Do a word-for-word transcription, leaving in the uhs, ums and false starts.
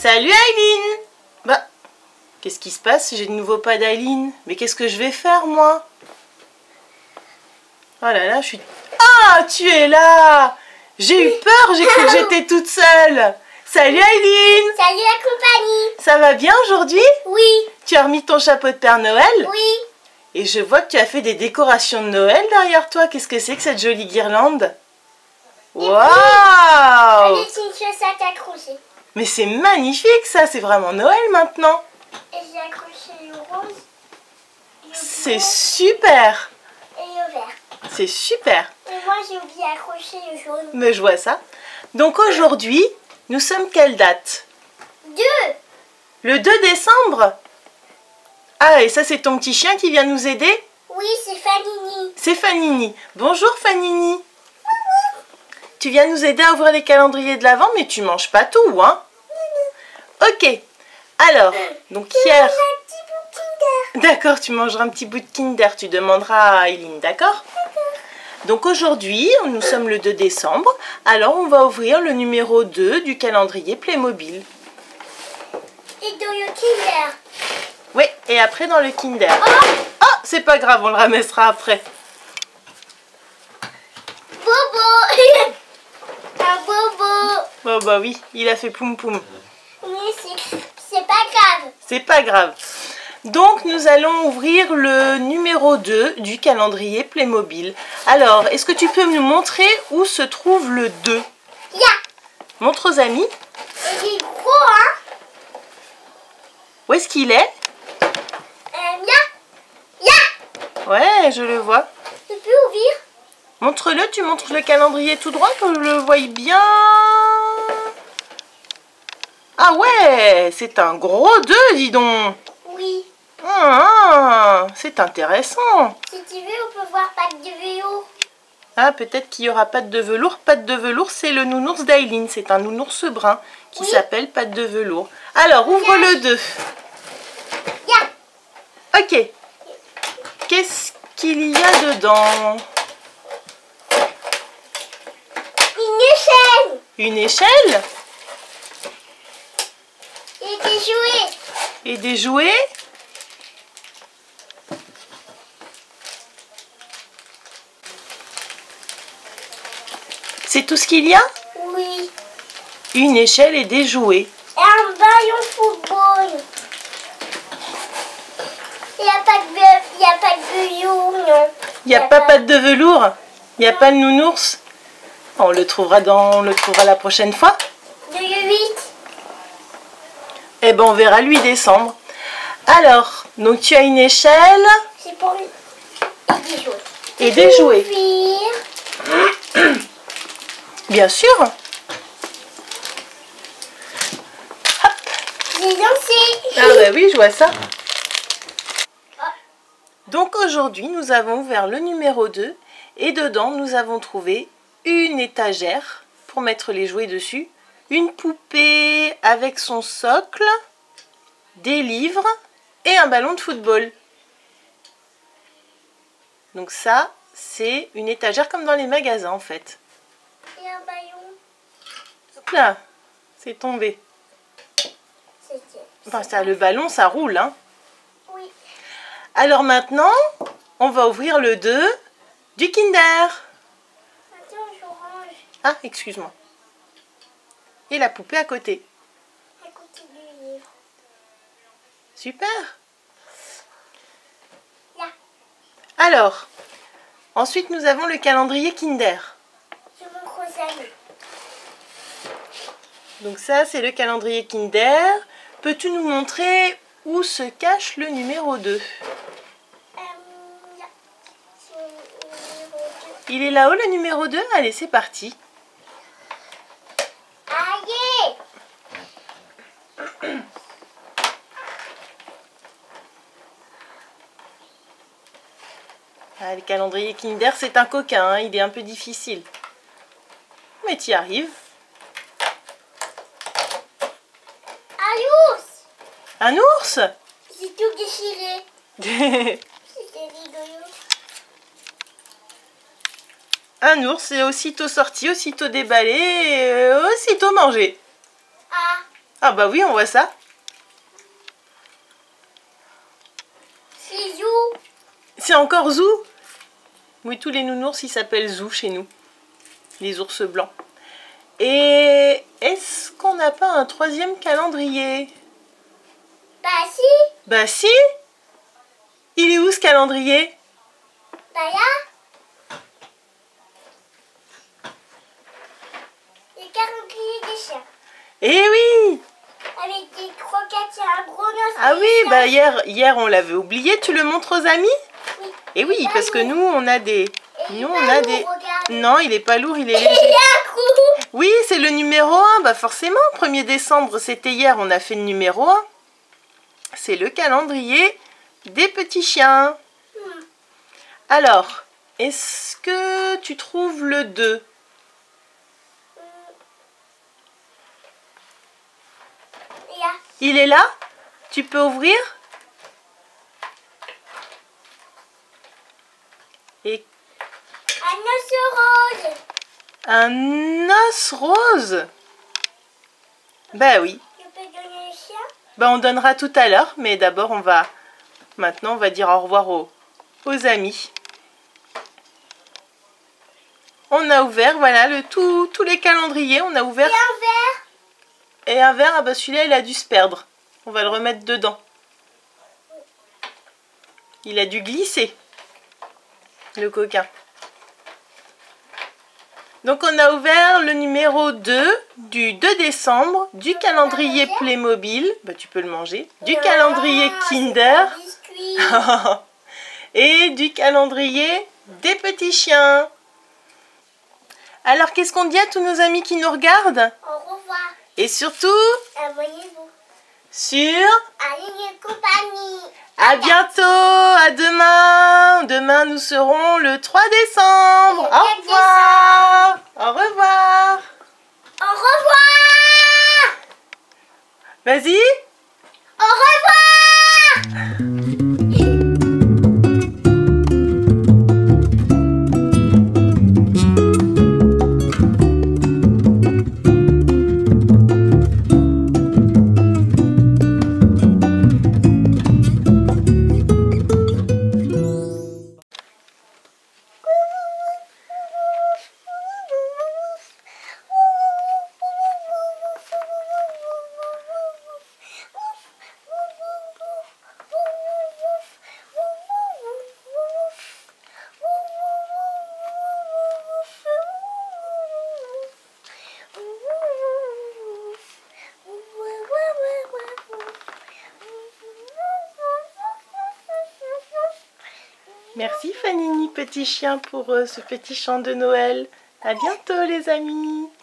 Salut Aileen! Bah, qu'est-ce qui se passe? J'ai de nouveau pas d'Aileen. Mais qu'est-ce que je vais faire moi? Oh là là, je suis... Ah, tu es là! J'ai eu peur, j'ai cru que j'étais toute seule. Salut Aileen! Salut la compagnie! Ça va bien aujourd'hui? Oui. Tu as remis ton chapeau de Père Noël? Oui. Et je vois que tu as fait des décorations de Noël derrière toi. Qu'est-ce que c'est que cette jolie guirlande? Waouh! Avec une chaussette accrochée. Mais c'est magnifique ça, c'est vraiment Noël maintenant. Et j'ai accroché le rose, le C'est bleu super. et le vert. C'est super. Et moi j'ai oublié d'accrocher le jaune. Mais je vois ça. Donc aujourd'hui, nous sommes quelle date? Deux. Le deux décembre? Ah, et ça c'est ton petit chien qui vient nous aider? Oui, c'est Fanini. C'est Fanini. Bonjour Fanini. Tu viens nous aider à ouvrir les calendriers de l'Avent, mais tu manges pas tout, hein? Ok. Alors, donc Je hier... mange un petit bout de Kinder. D'accord, tu mangeras un petit bout de Kinder, tu demanderas à Aileen, d'accord? Donc aujourd'hui, nous sommes le deux décembre, alors on va ouvrir le numéro deux du calendrier Playmobil. Et dans le Kinder. Oui, et après dans le Kinder. Oh, Ah, c'est pas grave, on le ramassera après. Bobo. Un bobo. Oh bah oui, il a fait poum poum. Mais c'est c'est pas grave. C'est pas grave. Donc nous allons ouvrir le numéro deux du calendrier Playmobil. Alors, est-ce que tu peux nous montrer où se trouve le deux? Ya. Montre aux amis. Et il est gros, hein. Où est-ce qu'il est? Euh, ya. Ya. Ouais, je le vois. Tu peux ouvrir? Montre-le, tu montres le calendrier tout droit que je le voie bien. Ah ouais, c'est un gros deux, dis donc. Oui. Ah, c'est intéressant. Si tu veux, on peut voir patte de vélo. Ah, peut-être qu'il n'y aura patte de velours. Patte de velours, c'est le nounours d'Aileen. C'est un nounours brun qui Oui. s'appelle patte de velours. Alors, ouvre le deux. Ya. Ok. Qu'est-ce qu'il y a dedans? Une échelle. Une échelle Et des jouets. et des jouets. C'est tout ce qu'il y a? Oui. Une échelle et des jouets. Et un ballon football. Il n'y a pas de be- il y a pas de vélo, non. Il n'y a pas patte de velours? Il n'y a pas le nounours? On le trouvera dans, on le trouvera la prochaine fois. De huit. Eh ben on verra lui décembre. Alors, donc tu as une échelle C'est pour lui. Et des jouets. et des jouets. Ouvrir. Bien sûr. J'ai dansé. Ah bah oui, je vois ça. Donc aujourd'hui, nous avons ouvert le numéro deux et dedans, nous avons trouvé une étagère pour mettre les jouets dessus, une poupée avec son socle, des livres et un ballon de football. Donc ça, c'est une étagère comme dans les magasins en fait. Et un ballon. Hop là, c'est tombé. C'était. Enfin, ça, le ballon, ça roule, hein. Oui. Alors maintenant, on va ouvrir le deux du Kinder. Attends, je range Ah, excuse-moi. Et la poupée à côté. à côté du livre. Super. Là. Alors, ensuite nous avons le calendrier Kinder. Je montre aux amis. Donc ça, c'est le calendrier Kinder. Peux-tu nous montrer où se cache le numéro deux? Euh, là. C'est le numéro deux. Il est là-haut le numéro deux? Allez, c'est parti. Allez. Ah, le calendrier Kinder, c'est un coquin, hein, il est un peu difficile. Mais tu y arrives. Un ours. Un ours? C'est tout déchiré. C'était rigolo. Un ours est aussitôt sorti, aussitôt déballé, et aussitôt mangé. Ah. Ah bah oui, on voit ça. C'est Zou. C'est encore Zou? Oui, tous les nounours, ils s'appellent Zou chez nous. Les ours blancs. Et est-ce qu'on n'a pas un troisième calendrier? Bah si. Bah si. Il est où ce calendrier? Bah là. Les calendriers des chiens. Eh oui. Avec des croquettes et un gros os. Ah oui, bah hier, hier on l'avait oublié. Tu le montres aux amis? Oui. Eh oui, Pas parce que lourd. nous on a des... Et il Nous est on pas a lourd, des... regarde. Non, il est pas lourd, il est Et il léger. est accro. Oui, c'est le numéro un. Bah forcément, premier décembre, c'était hier, on a fait le numéro un. C'est le calendrier des petits chiens. Hmm. Alors, est-ce que tu trouves le deux? Et là. Il est là? Tu peux ouvrir? Et Un os rose. un os rose? Bah oui. Je peux donner le chien? Bah on donnera tout à l'heure, mais d'abord on va... Maintenant on va dire au revoir aux, aux amis. On a ouvert, voilà, le tout, tous les calendriers, on a ouvert. Et un verre. Et un verre, ah bah celui-là il a dû se perdre. On va le remettre dedans. Il a dû glisser, le coquin. Donc on a ouvert le numéro deux du deux décembre du calendrier Playmobil. Bah tu peux le manger. Du calendrier Ah, Kinder. c'est un biscuit. Et du calendrier des petits chiens. Alors qu'est-ce qu'on dit à tous nos amis qui nous regardent? Au revoir. Et surtout Abonnez-vous. sur... Allez, compagnie. À bientôt, à demain. Demain nous serons le trois décembre. Le Au quatre revoir. Au revoir. Au revoir. Vas-y. Au revoir. Merci Fanini, petit chien, pour euh, ce petit chant de Noël. À bientôt les amis.